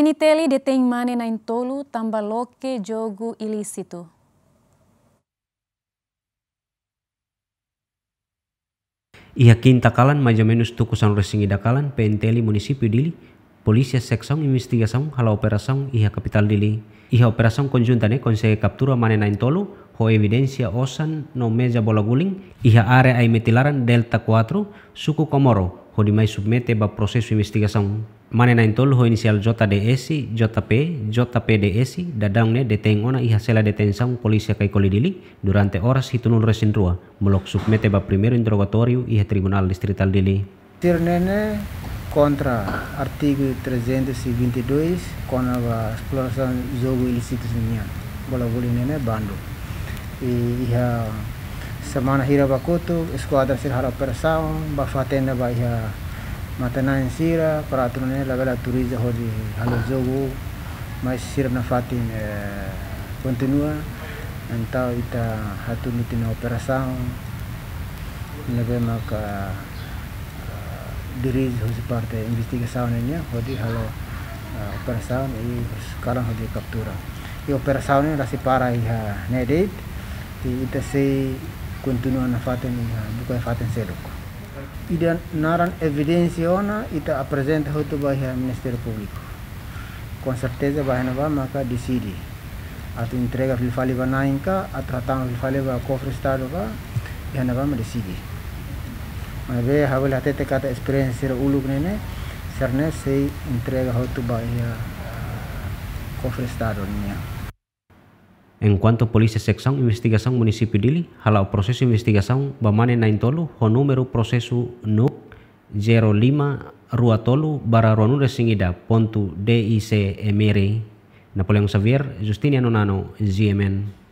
PNTL detém mane na Intolo tambah loke jogo ilícito. Iha quinta kalan mais ou menos tukusan resingi dakalan PNTL município Dili, polícia secção investigação hala operação iha capital Dili. Iha operação conjunta ne consegue captura mane na Intolo ho evidência osan no meja bola guling iha area ai metilaran delta 4 suku Komoro ho dimai submete ba prosesu investigação. Mane na Intolo ho inisial JDS, JP, JPDS dadang ne deteng ona iha sela detenção polícia kai Dili durante horas hitunul resin rua mulok submete ba primeiro interrogatório iha tribunal distrital Dili. Tirnene contra artigo 322 com a exploração jogo ilícito niya bola guling nene bando. Iha semana hira bakutu esquadra sir hara operação ba fatenda ba iha matanan sira peraturan lagala turiza hodi halo jogo mas sira na fatin continua então ita hatu mitina operação nebe maka dirige hoje parte investigação niya hodi halo operação e sekarang hodi captura e operação ni rasi para iha nedit ita se continua na fatin bukan fatin sedok. Ida naran evidência ona ita apresenta hotu bahia Ministério Público. Com certeza bahia ba maka decide. Atau entrega filfali ba nainka atau hatang filfali ba cofre estado ba bahia ba decide. Mas be hawel hatete kata experiência uluk nene serne se entrega hotu bahia cofre estado niya. En cuanto polícia secção investigação município Dili, hala o processo investigação bamane na Intolo, ho número processo NUC 05 Rua Tolu bara Ronure Singida ponto DIC Emere Napoleão Xavier Justiniano Nano GMN.